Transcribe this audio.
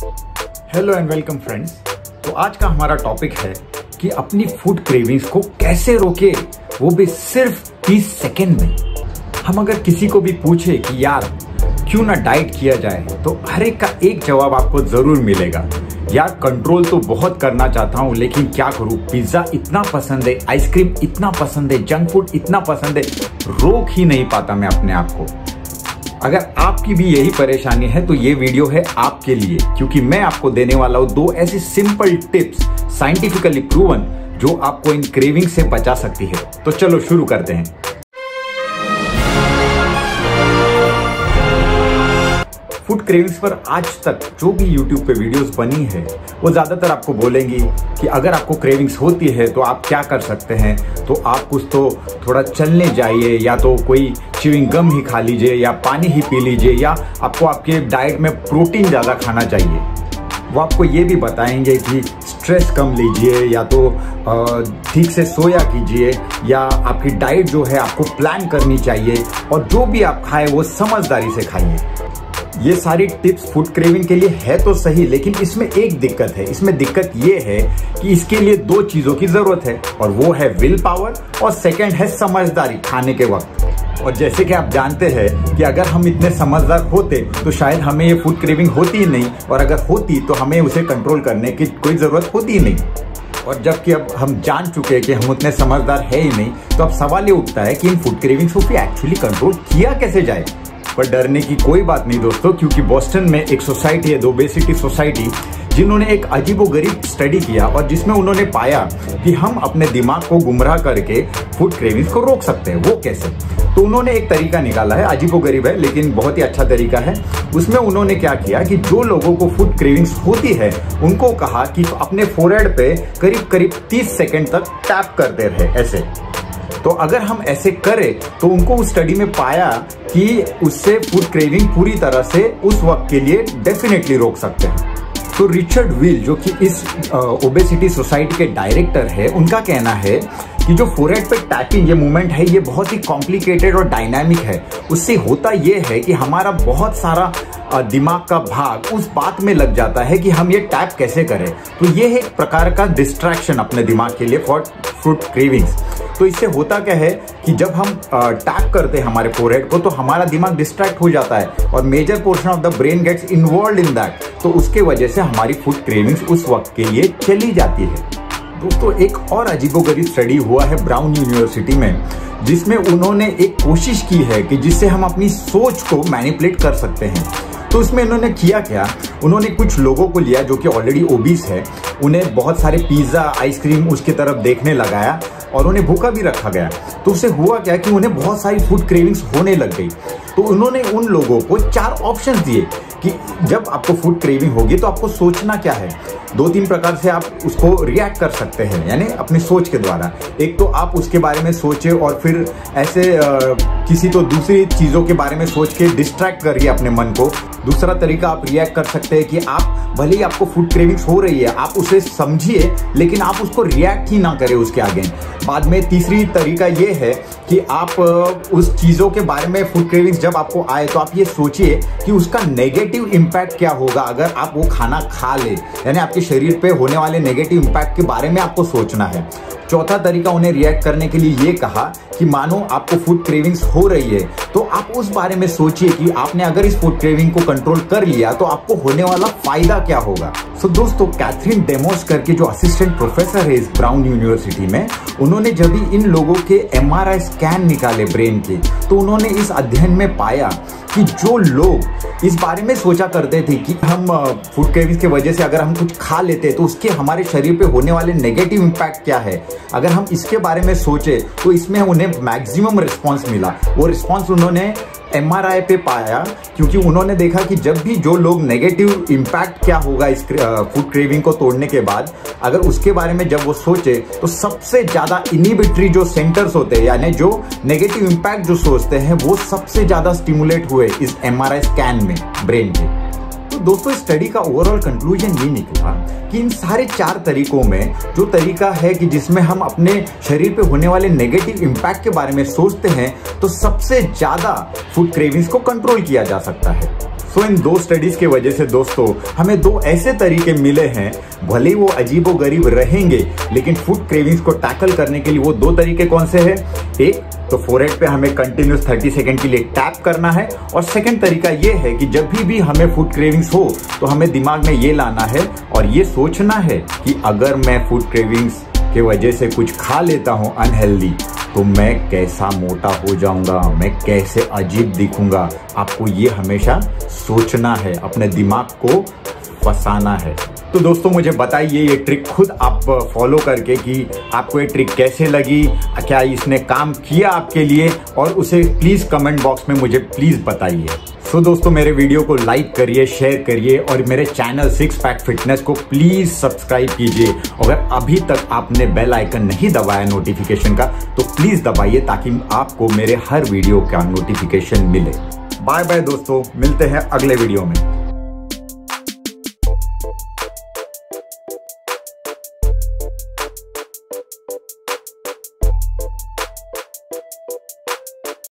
Hello and welcome friends. तो आज का हमारा टॉपिक है कि अपनी फूड क्रेविंग्स को कैसे रोके, वो भी सिर्फ 30 सेकेंड में। हम अगर किसी को भी पूछे कि यार क्यों ना डाइट किया जाए, तो हर एक का एक जवाब आपको जरूर मिलेगा, यार कंट्रोल तो बहुत करना चाहता हूँ लेकिन क्या करूँ, पिज्जा इतना पसंद है, आइसक्रीम इतना पसंद है, जंक फूड इतना पसंद है, रोक ही नहीं पाता मैं अपने आप को। अगर आपकी भी यही परेशानी है तो ये वीडियो है आपके लिए, क्योंकि मैं आपको देने वाला हूँ 2 ऐसी सिंपल टिप्स साइंटिफिकली प्रूवन जो आपको इन क्रेविंग से बचा सकती है। तो चलो शुरू करते हैं। फूड क्रेविंग्स पर आज तक जो भी YouTube पे वीडियोस बनी है वो ज़्यादातर आपको बोलेंगी कि अगर आपको क्रेविंग्स होती है तो आप क्या कर सकते हैं, तो आप कुछ तो थोड़ा चलने जाइए, या तो कोई च्युइंग गम ही खा लीजिए, या पानी ही पी लीजिए, या आपको आपके डाइट में प्रोटीन ज़्यादा खाना चाहिए। वो आपको ये भी बताएंगे कि स्ट्रेस कम लीजिए, या तो ठीक से सोया कीजिए, या आपकी डाइट जो है आपको प्लान करनी चाहिए, और जो भी आप खाएं वो समझदारी से खाइए। ये सारी टिप्स फूड क्रेविंग के लिए है तो सही, लेकिन इसमें एक दिक्कत है। इसमें दिक्कत ये है कि इसके लिए 2 चीजों की जरूरत है, और वो है विल पावर, और सेकंड है समझदारी खाने के वक्त। और जैसे कि आप जानते हैं कि अगर हम इतने समझदार होते तो शायद हमें ये फूड क्रेविंग होती ही नहीं, और अगर होती तो हमें उसे कंट्रोल करने की कोई जरूरत होती ही नहीं। और जबकि अब हम जान चुके हैं कि हम उतने समझदार है ही नहीं, तो अब सवाल ये उठता है कि इन फूड क्रेविंग्स को एक्चुअली कंट्रोल किया कैसे जाए। पर डरने की कोई बात नहीं दोस्तों, क्योंकि बोस्टन में एक सोसाइटी है, द ओबेसिटी सोसाइटी, जिन्होंने एक अजीबोगरीब स्टडी किया और जिसमें उन्होंने पाया कि हम अपने दिमाग को गुमराह करके फूड क्रेविंग्स को रोक सकते हैं। वो कैसे? तो उन्होंने एक तरीका निकाला है, अजीबोगरीब है लेकिन बहुत ही अच्छा तरीका है। उसमें उन्होंने क्या किया कि जो लोगों को फूड क्रेविंग्स होती है उनको कहा कि अपने फोरहेड पे करीब करीब 30 सेकेंड तक टैप करते रहे ऐसे। तो अगर हम ऐसे करें तो उनको उस स्टडी में पाया कि उससे फूड क्रेविंग पूरी तरह से उस वक्त के लिए डेफिनेटली रोक सकते हैं। तो रिचर्ड विल, जो कि इस ओबेसिटी सोसाइटी के डायरेक्टर है, उनका कहना है कि जो फोरहेड पे टैपिंग ये मूवमेंट है ये बहुत ही कॉम्प्लिकेटेड और डायनामिक है। उससे होता ये है कि हमारा बहुत सारा दिमाग का भाग उस बात में लग जाता है कि हम ये टैप कैसे करें। तो ये है एक प्रकार का डिस्ट्रैक्शन अपने दिमाग के लिए फॉर फूड क्रेविंग्स। तो इससे होता क्या है कि जब हम टैप करते हैं हमारे फोरहेड को, तो हमारा दिमाग डिस्ट्रैक्ट हो जाता है और major portion of the brain gets involve in that. तो उसके वजह से हमारी फूड क्रेविंग्स उस वक्त के लिए चली जाती है। दोस्तों, एक और अजीबोगरीब स्टडी हुआ है ब्राउन यूनिवर्सिटी में, जिसमें उन्होंने एक कोशिश की है कि जिससे हम अपनी सोच को मैनिपुलेट कर सकते हैं। तो उसमें उन्होंने किया क्या, उन्होंने कुछ लोगों को लिया जो कि ऑलरेडी ओबीस है, उन्हें बहुत सारे पिज्जा आइसक्रीम उसकी तरफ देखने लगाया और उन्हें भूखा भी रखा गया। तो उससे हुआ क्या कि उन्हें बहुत सारी फूड क्रेविंग्स होने लग गई। तो उन्होंने उन लोगों को 4 ऑप्शंस दिए कि जब आपको फूड क्रेविंग होगी तो आपको सोचना क्या है। 2-3 प्रकार से आप उसको रिएक्ट कर सकते हैं, यानी अपनी सोच के द्वारा। एक तो आप उसके बारे में सोचे और फिर ऐसे किसी तो दूसरी चीज़ों के बारे में सोच के डिस्ट्रैक्ट करिए अपने मन को। दूसरा तरीका आप रिएक्ट कर सकते हैं कि आप भले ही आपको फूड क्रेविंग्स हो रही है, आप उसे समझिए लेकिन आप उसको रिएक्ट ही ना करें उसके आगे। बाद में तीसरी तरीका ये है कि आप उस चीज़ों के बारे में फूड क्रेविंग्स जब आपको आए तो आप ये सोचिए कि उसका नेगेटिव इम्पैक्ट क्या होगा अगर आप वो खाना खा ले, यानी आपके शरीर पे होने वाले नेगेटिव इम्पैक्ट के बारे में आपको सोचना है। चौथा तरीका उन्हें रिएक्ट करने के लिए ये कहा कि मानो आपको फूड क्रेविंग्स हो रही है तो आप उस बारे में सोचिए कि आपने अगर इस फूड क्रेविंग को कंट्रोल कर लिया तो आपको होने वाला फायदा क्या होगा। सो दोस्तों, कैथरीन डेमोस करके जो असिस्टेंट प्रोफेसर है इस ब्राउन यूनिवर्सिटी में, उन्होंने जब भी इन लोगों के MRI स्कैन निकाले ब्रेन के, तो उन्होंने इस अध्ययन में पाया कि जो लोग इस बारे में सोचा करते थे कि हम फूड क्रेविंग्स की वजह से अगर हम कुछ खा लेते हैं तो उसके हमारे शरीर पे होने वाले नेगेटिव इम्पैक्ट क्या है, अगर हम इसके बारे में सोचे तो इसमें उन्हें मैक्सिमम रिस्पॉन्स मिला। वो रिस्पॉन्स उन्होंने MRI पे पाया, क्योंकि उन्होंने देखा कि जब भी जो लोग नेगेटिव इम्पैक्ट क्या होगा इस फूड क्रेविंग को तोड़ने के बाद, अगर उसके बारे में जब वो सोचे तो सबसे ज़्यादा इनिबिटरी जो सेंटर्स होते हैं, यानी जो नेगेटिव इम्पैक्ट जो सोचते हैं, वो सबसे ज़्यादा स्टिमुलेट हुए इस MRI स्कैन में ब्रेन के। तो दोस्तों, इस स्टडी का ओवरऑल कंक्लूजन ये निकला कि इन सारे 4 तरीकों में जो तरीका है कि जिसमें हम अपने शरीर पे होने वाले नेगेटिव इम्पैक्ट के बारे में सोचते हैं, तो सबसे ज़्यादा फूड क्रेविंग्स को कंट्रोल किया जा सकता है। सो इन 2 स्टडीज की वजह से दोस्तों हमें 2 ऐसे तरीके मिले हैं, भले ही वो अजीबोगरीब रहेंगे, लेकिन फूड क्रेविंग्स को टैकल करने के लिए वो 2 तरीके कौन से हैं? एक तो फोरहेड पे हमें कंटिन्यूस 30 सेकंड के लिए टैप करना है, और सेकंड तरीका ये है कि जब भी हमें फूड क्रेविंग्स हो तो हमें दिमाग में ये लाना है और ये सोचना है कि अगर मैं फूड क्रेविंग्स के वजह से कुछ खा लेता हूं अनहेल्दी तो मैं कैसा मोटा हो जाऊंगा, मैं कैसे अजीब दिखूंगा। आपको ये हमेशा सोचना है, अपने दिमाग को फंसाना है। तो दोस्तों मुझे बताइए ये ट्रिक खुद आप फॉलो करके कि आपको ये ट्रिक कैसे लगी, क्या इसने काम किया आपके लिए, और उसे प्लीज कमेंट बॉक्स में मुझे प्लीज बताइए। सो दोस्तों मेरे वीडियो को लाइक करिए, शेयर करिए, और मेरे चैनल 6 पैक फिटनेस को प्लीज सब्सक्राइब कीजिए। अगर अभी तक आपने बेल आइकन नहीं दबाया नोटिफिकेशन का तो प्लीज दबाइए ताकि आपको मेरे हर वीडियो का नोटिफिकेशन मिले। बाय बाय दोस्तों, मिलते हैं अगले वीडियो में।